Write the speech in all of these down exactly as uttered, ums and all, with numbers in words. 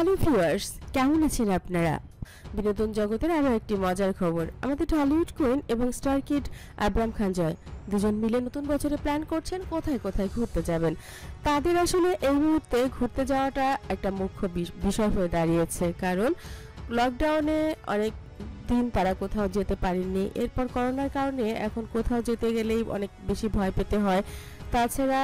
Hello viewers, কেমন আছেন আপনারা? বিনোদন জগতের আরও একটি মজার খবর। আমাদের টলিউড কুইন এবং স্টার কিড আব্রাম খান জয় দুজন মিলে নতুন বছরে প্ল্যান করছেন কোথায় কোথায় ঘুরতে যাবেন। তাদের আসলে এই মুহূর্তে ঘুরতে যাওয়াটা একটা মুখ্য বিষয় হয়ে দাঁড়িয়েছে, কারণ লকডাউনে অনেক দিন তারা কোথাও যেতে পারেননি। এরপর করোনার কারণে এখন কোথাও যেতে গেলেই অনেক বেশি ভয় পেতে হয়। তাছাড়া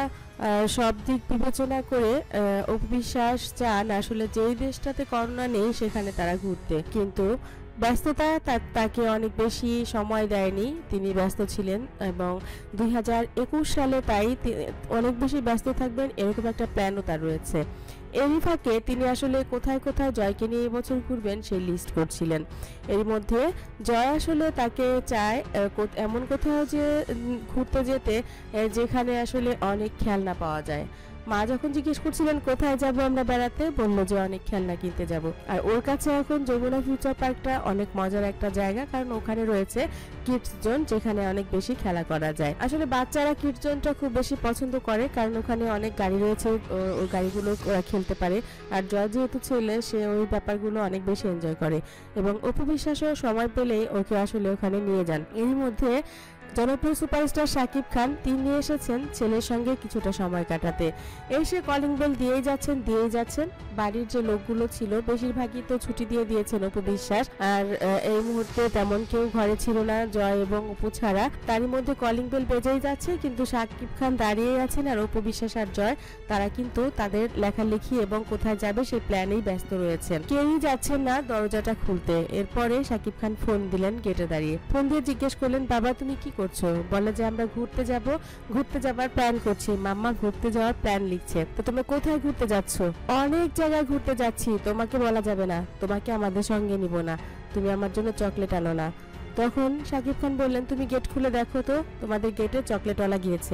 সব দিক বিবেচনা করে অপু বিশ্বাস চান আসলে যেই দেশটাতে করোনা নেই সেখানে তারা ঘুরতে, কিন্তু ব্যস্ততা তাকে অনেক বেশি সময় দেয়নি। তিনি ব্যস্ত ছিলেন এবং দুই হাজার একুশ সালে তাই অনেক বেশি ব্যস্ত থাকবেন এরকম একটা প্ল্যানও তার রয়েছে। এরই ফাঁকে তিনি আসলে কোথায় কোথায় জয়কে নিয়ে এবছর ঘুরবেন সেই লিস্ট করছিলেন। এর মধ্যে জয় আসলে তাকে চায় এমন কোথাও যে ঘুরতে যেতে যেখানে আসলে অনেক খেলনা পাওয়া যায়। মা যখন জিজ্ঞেস করছিলেন কোথায় যাব আমরা বেড়াতে, বললো যে অনেক খেলনা কিনতে যাব। আর ওর কাছে এখন যমুনা ফিউচার পার্কটা অনেক মজার একটা জায়গা, কারণ ওখানে রয়েছে কিডস জোন যেখানে অনেক বেশি খেলা করা যায়। আসলে বাচ্চারা কিডস জোনটা খুব বেশি পছন্দ করে, কারণ ওখানে অনেক গাড়ি রয়েছে, ওই গাড়িগুলো ওরা খেলতে পারে। আর জয় যেহেতু ছেলে, সে ওই ব্যাপারগুলো অনেক বেশি এনজয় করে এবং অপু বিশ্বাসও সময় পেলেই ওকে আসলে ওখানে নিয়ে যান। এর মধ্যে জনপ্রিয় সুপারস্টার শাকিব খান তিনি এসেছেন ছেলের সঙ্গে কিছুটা সময় কাটাতে। এসে কলিং বেল দিয়েই যাচ্ছেন দিয়েই যাচ্ছেন বাড়ির যে লোকগুলো ছিল বেশিরভাগই তো ছুটি দিয়ে দিয়েছেন অপু বিশ্বাস, আর এই মুহূর্তে তেমন কেউ ঘরে ছিল না জয় এবং অপু ছাড়া। তারই মধ্যে কলিং বেল বেজেই যাচ্ছে, কিন্তু শাকিব খান দাঁড়িয়ে আছেন আর অপু বিশ্বাস আর জয় তারা কিন্তু তাদের লেখালেখি এবং কোথায় যাবে সেই প্ল্যানেই ব্যস্ত রয়েছেন। কেউই যাচ্ছেন না দরজাটা খুলতে। এরপরে শাকিব খান ফোন দিলেন গেটে দাঁড়িয়ে। ফোন দিয়ে জিজ্ঞেস করলেন, বাবা তুমি কি করছো? বলে যে আমরা ঘুরতে যাব, ঘুরতে যাবার প্ল্যান করছি। মাম্মা ঘুরতে যাওয়ার প্ল্যান লিখছে। তো তোমরা কোথায় ঘুরতে যাচ্ছ? অনেক জায়গায় ঘুরতে যাচ্ছি, তোমাকে বলা যাবে না, তোমাকে আমাদের সঙ্গে নিব না, তুমি আমার জন্য চকলেট আনো না। তখন শাকিব খান বললেন, তুমি গেট খুলে দেখো তো, তোমাদের গেটে চকলেটওয়ালা গিয়েছে।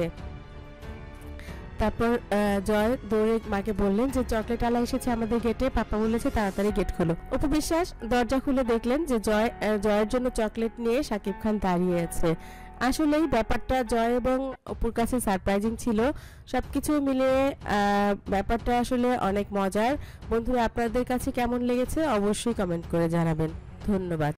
তারপর জয় দৌড়ে মাকে বললেন যে চকলেট আলা এসেছে আমাদের গেটে, পাপা বলেছে তাড়াতাড়ি গেট খোলো। অপু বিশ্বাস দরজা খুলে দেখলেন যে জয় জয়ের জন্য চকলেট নিয়ে শাকিব খান দাঁড়িয়ে আছে। আসলেই ব্যাপারটা জয় এবং অপুর কাছে সারপ্রাইজিং ছিল। সবকিছু মিলিয়ে ব্যাপারটা আসলে অনেক মজার। বন্ধুরা, আপনাদের কাছে কেমন লেগেছে অবশ্যই কমেন্ট করে জানাবেন। ধন্যবাদ।